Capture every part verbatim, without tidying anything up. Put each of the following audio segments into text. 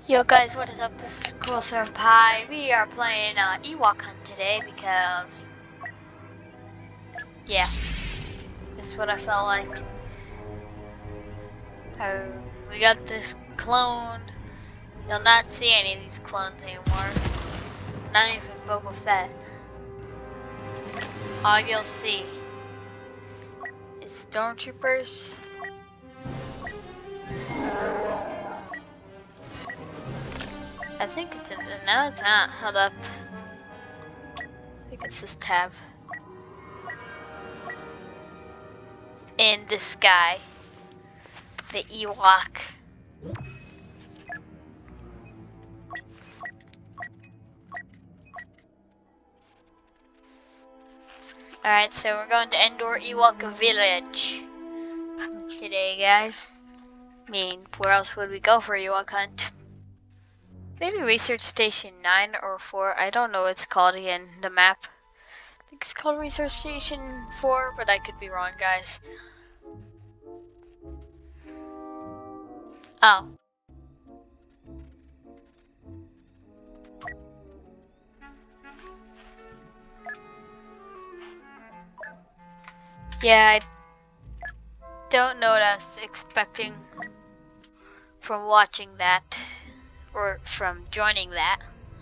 Yo guys, what is up? This is Cooltherm Pie. We are playing uh, Ewok Hunt today because, yeah, this is what I felt like. Uh, we got this clone. You'll not see any of these clones anymore. Not even Boba Fett. All you'll see is stormtroopers. I think it's in, no it's not, hold up. I think it's this tab. And this guy. The Ewok. Alright, so we're going to Endor Ewok Village today, guys. I mean, where else would we go for Ewok Hunt? Maybe Research Station nine or four. I don't know what it's called again, the map. I think it's called Research Station four, but I could be wrong, guys. Oh. Yeah, I don't know what I was expecting from watching that. Or from joining that.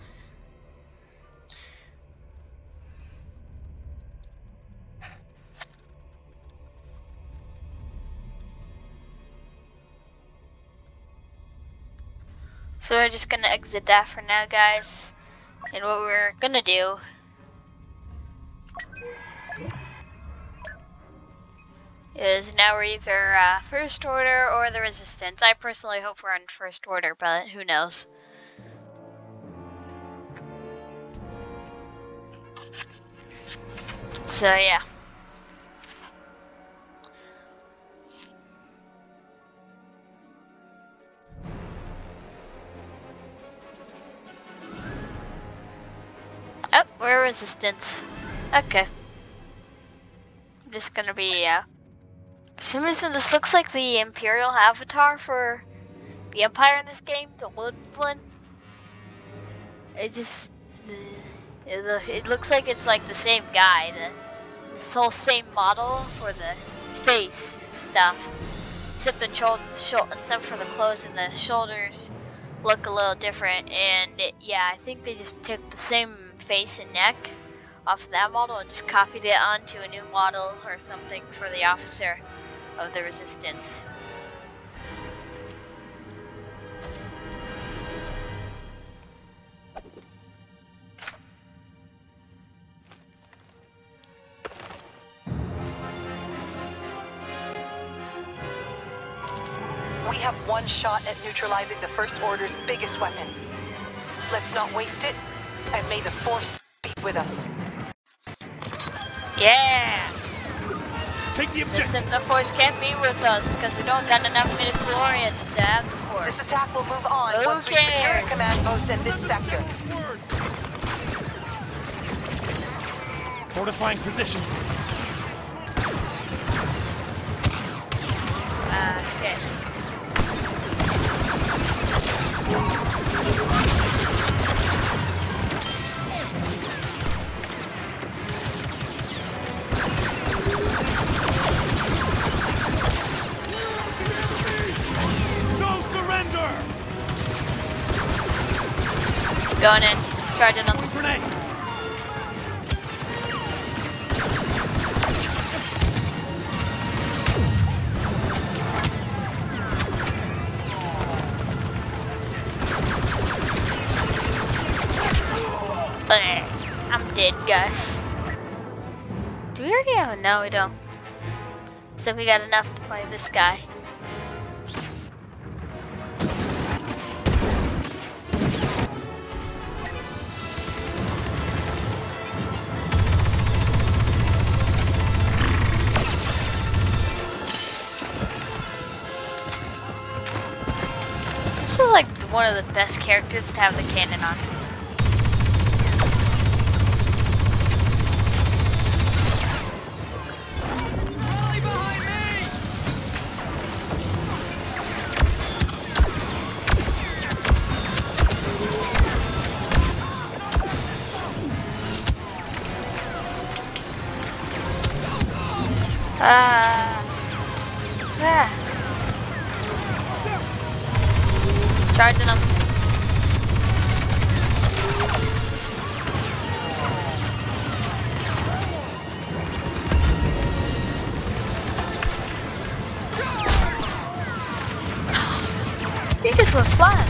So we're just gonna exit that for now, guys. And what we're gonna do is now we're either uh, First Order or the Resistance. I personally hope we're on First Order, but who knows. So yeah. Oh, we're Resistance. Okay. Just gonna be, uh... for some reason this looks like the Imperial avatar for the Empire in this game, the wood one. It just... Uh, it, it looks like it's like the same guy, the, this whole same model for the face stuff. Except the shoulder, except for the clothes and the shoulders look a little different. And it, yeah, I think they just took the same face and neck off of that model and just copied it onto a new model or something for the officer of the Resistance. We have one shot at neutralizing the First Order's biggest weapon. Let's not waste it, and may the Force be with us. Yeah! Take the objective! Listen, the Force can't be with us because we don't got enough midichlorians to have the Force. This attack will move on Who once we secure a cares? command post in this sector. Fortifying position. Uh, okay. No surrender! Going in. Charging them. Grenade! I'm dead, guys. Do we already have? No, we don't. So we got enough to play this guy. This is like one of the best characters to have the cannon on. Ah. Ah. Charging them. He just went flying.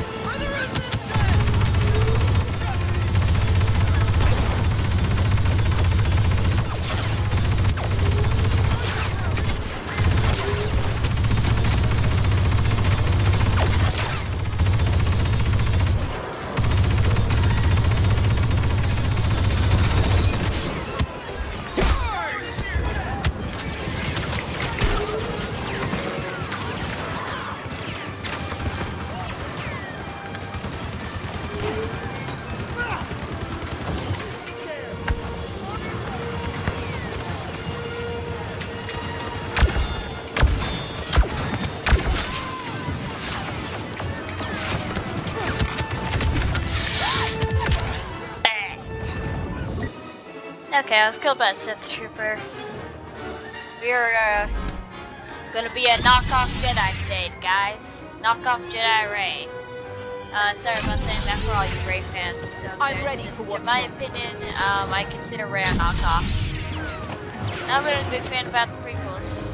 Okay, I was killed by a Sith Trooper. We're uh, gonna be a knockoff Jedi today, guys. Knockoff Jedi Rey. Uh, sorry about saying that for all you Rey fans. So I'm ready just, for what's in my next. opinion, um, I consider Rey a knockoff. Not really a big fan about the prequels.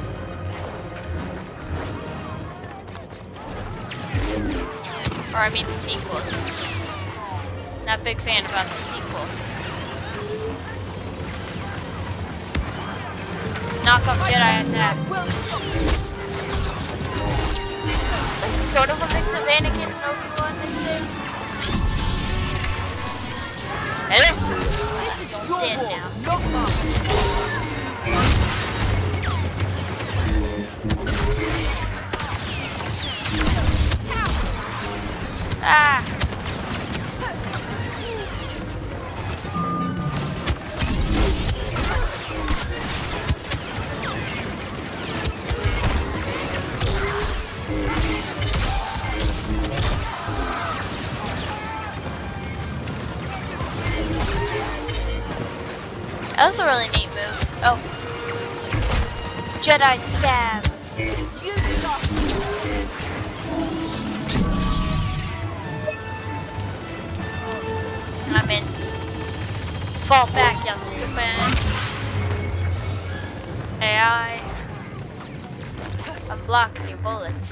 Or I mean the sequels. Not a big fan about the sequels. Knockoff Jedi attack. Like sort of a mix of Anakin and Obi-Wan, they say. Hey, listen. This is your Stand war, now. not mine. Ah! That was a really neat move. Oh. Jedi stab. You stop. I'm in. Fall back, you stupid. A I. I'm blocking your bullets.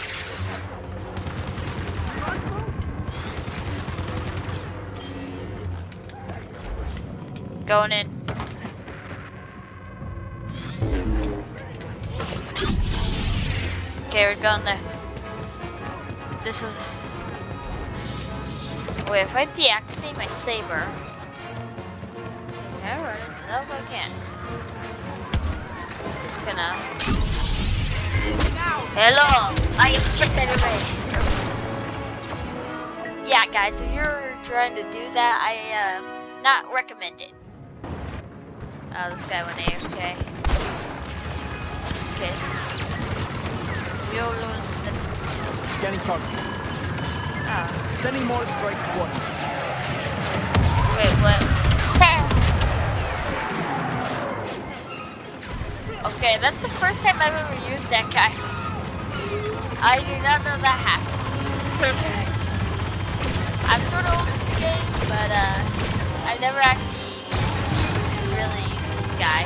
Going in. Okay, we're going there. This is. Wait, if I deactivate my saber. Can I run it? Nope, I can't. Just gonna. Hello, I am Jedi Rey. Yeah, guys, if you're trying to do that, I uh, not recommend it. Oh, this guy went A F K. Okay. We'll lose the. Scanning target. Oh. Sending more strike one. Wait, what? Okay, that's the first time I've ever used that guy. I do not know that happened. I'm sort of old to the game, but uh, I've never actually really used this guy.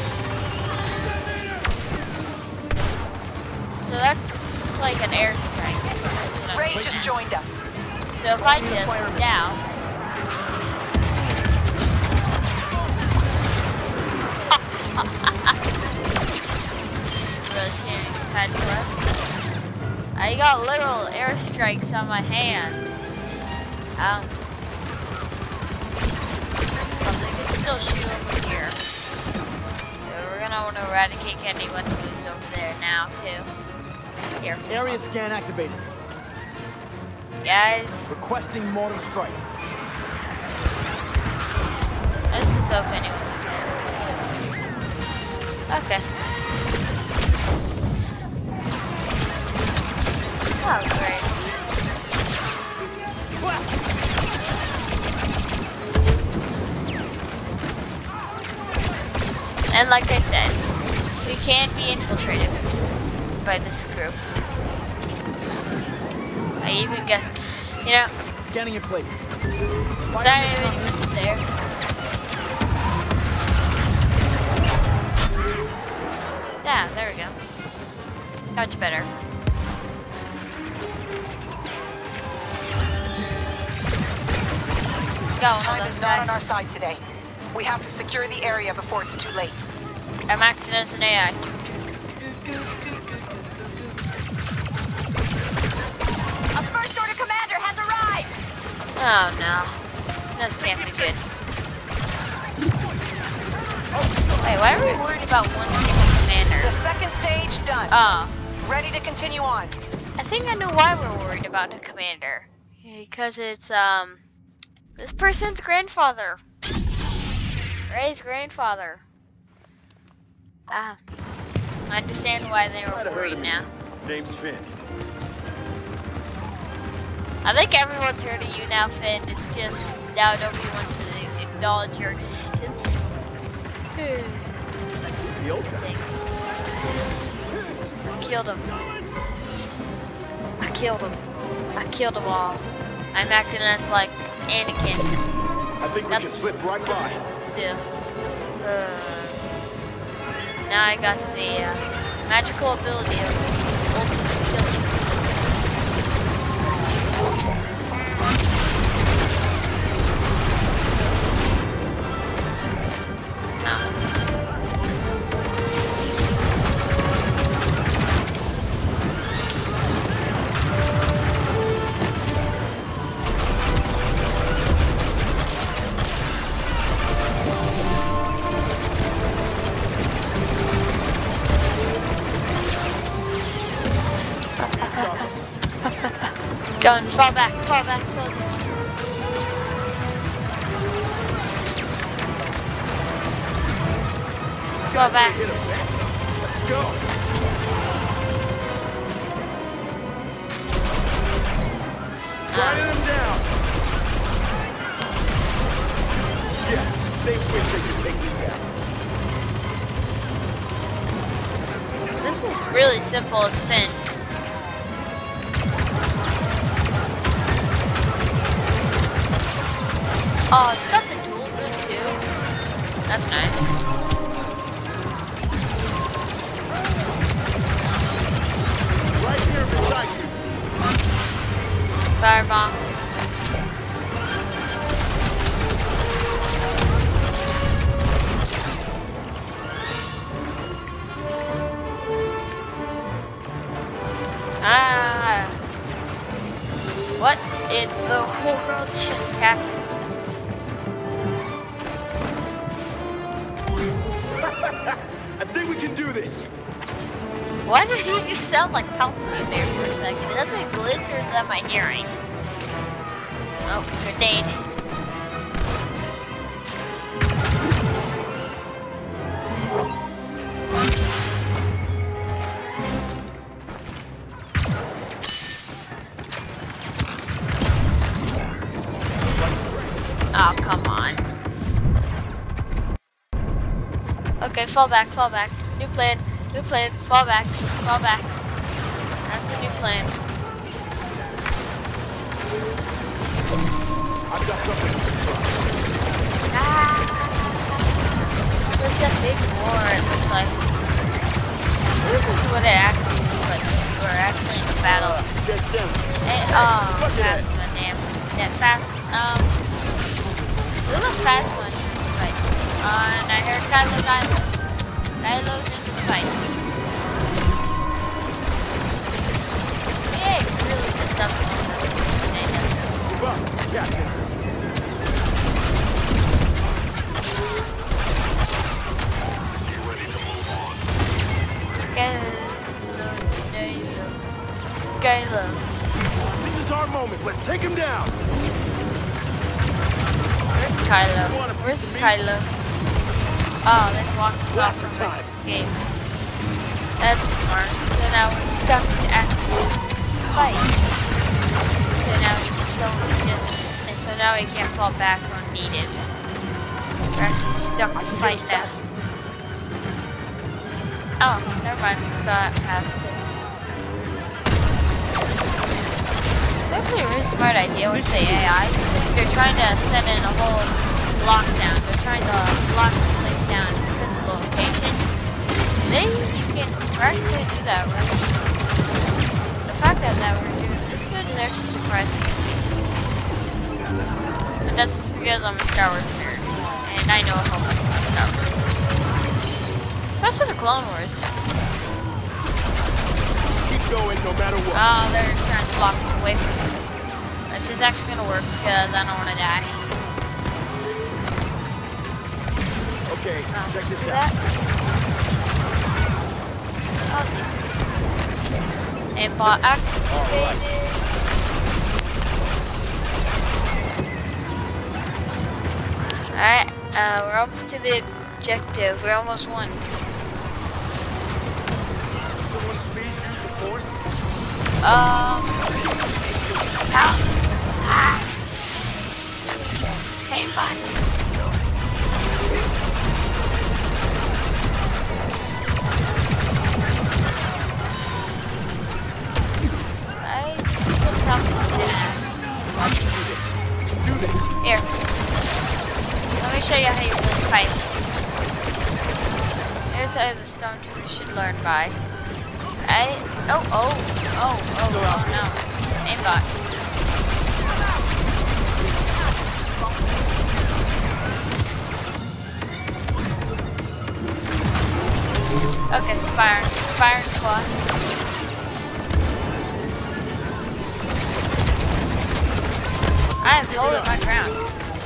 So that's like an airstrike. That's what I'm Rey doing just now. joined us. So if I just down. Really standing tied to us. I got little airstrikes on my hand. Um, but they can still shoot over here. So we're gonna want to eradicate anyone who's over there now too. Here. Area scan activated. Guys, Requesting mortar strike. let's just hope anyone can. Okay. Oh, great. And like I said, we can be infiltrated by this group. I even guess, you know, Scanning in place. sorry if anyone's there. Yeah, there we go. Much better. Go, Time is not on our side today. We have to secure the area before it's too late. I'm acting as an A I. A first order commander has arrived! Oh no. This can't be good. Wait, why are we worried about one single commander? The second stage done. Oh. Ready to continue on. I think I know why we're worried about the commander. Because it's, um, this person's grandfather. Ray's grandfather. Ah. I understand why they were worried now. Name's Finn. I think everyone's heard of you now, Finn. It's just now nobody wants to acknowledge your existence. The old guy. I killed him. I killed him. I killed them all. I'm acting as like Anakin. I think we That's- can slip right by. Yeah. Uh, now I got the uh, magical ability of ultimate killing. No. Go and fall back, fall back, soldiers. Fall back. Hit him, man. Let's go. Riding him down. Yeah, they wish they could take me down. This is really simple as Finn. Oh, it's got the dual zoom too. That's nice. Right here beside you. Firebomb. Ah. What in the world just happened? I think we can do this. Why did he just sound like Palpatine there for a second? Is that a glitch or is that my hearing? Oh, grenade. Oh, come on. Okay, fall back, fall back. New plan, new plan, fall back, fall back. That's the new plan. I've got something to try. Ah! It's a big war, it looks like. This is what it actually looks like. We're actually in a battle. Dead center. Hey, oh, Phasma, damn. Yeah, Phasma, um... This is a Phasma fight. Uh, and I heard Kylo, Kylo. Kylo's in this fight. Yeah, it's really good stuff. Move up. Yeah. Kylo. This is our moment. Let's take him down. Where's Kylo? Where's Kylo? Oh, they walked us off from time. this game. That's smart. So now we're stuck to actually fight. So now we just don't just, and so now we can't fall back when needed. We're actually stuck to fight now. Oh, never mind. Got past it. It's actually a really smart idea with the A Is. They're trying to set in a whole lockdown. They're trying to lock the place down in a physical location. They can practically do that really easily. The fact that, that we're doing this good is actually surprising to me. But that's just because I'm a Star Wars nerd. And I know a whole bunch about Star Wars. Especially the Clone Wars. Keep going no matter what. Oh, they're trying to block us away from me. Which is actually gonna work because I don't want to die. Okay, Oh, check see this that? out. Oh, it's easy. Aimbot activated. Alright, uh, we're almost to the objective. We almost won. Someone please use the force. Um, how? Ah. Aimbot. I just need to talk to this. I can do this. We can do this. Here. Let me show you how you really fight. Here's how the stormtroopers should learn by. I oh oh oh oh oh no. Aimbot. Okay, fire. Fire squad. I am holding my ground.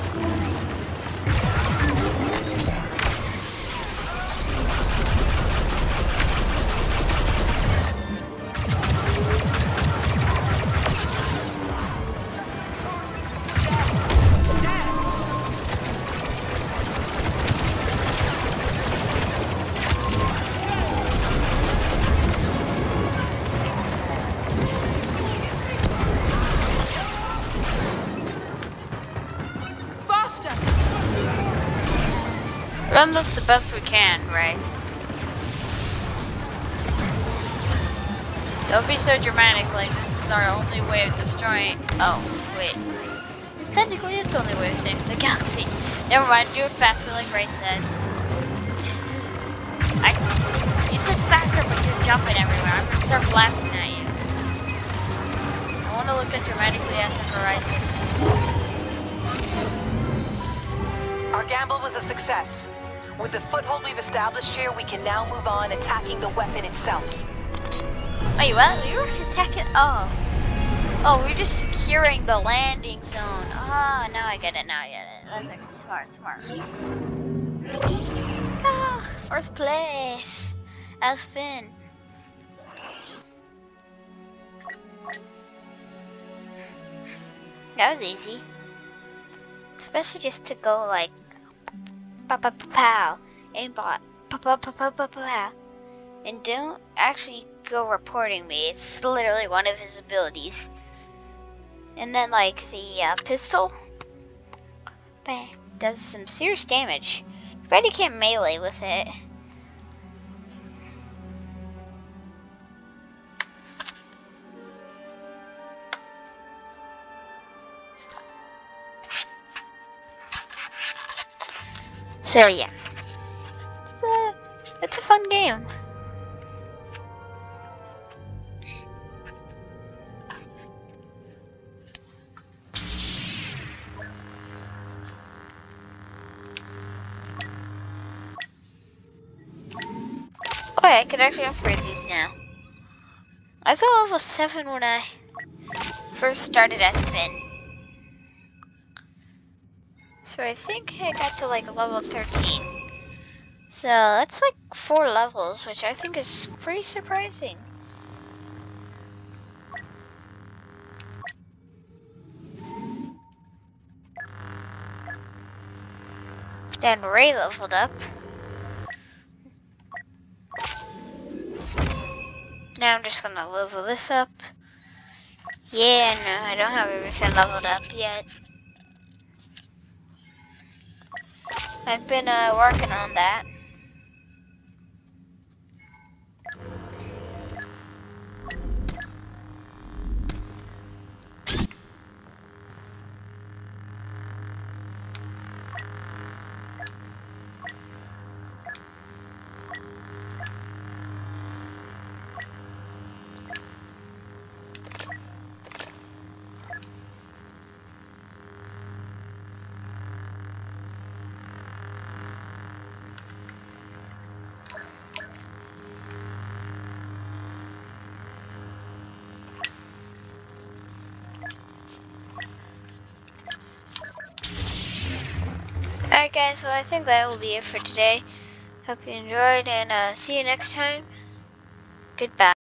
Run this the best we can, right? Don't be so dramatic, like this is our only way of destroying. Oh, wait. It's technically it's the only way of saving the galaxy. Never mind, do it faster, like Ray said. I. You said faster, but you're jumping everywhere. I'm gonna start blasting at you. I want to look at dramatically at the horizon. Our gamble was a success. With the foothold we've established here, we can now move on attacking the weapon itself. Wait, what? We were attacking? Oh. Oh, we're just securing the landing zone. Oh, now I get it, now I get it. That's actually smart, smart. Ah, first place. As Finn. That was easy. Especially just to go like pow pow pow pow, aimbot, pow pow pow pow pow pow, and don't actually go reporting me. It's literally one of his abilities. And then like the uh, pistol, bang, does some serious damage. Bet you can't melee with it. So yeah, it's a, it's a fun game. Oh yeah, I can actually upgrade these now. I was at level seven when I first started as Finn. So I think I got to like level thirteen. So that's like four levels, which I think is pretty surprising. Then Ray leveled up. Now I'm just gonna level this up. Yeah, no, I don't have everything leveled up yet. I've been uh, working on that. guys, well, I think that will be it for today. Hope you enjoyed, and uh, see you next time. Goodbye.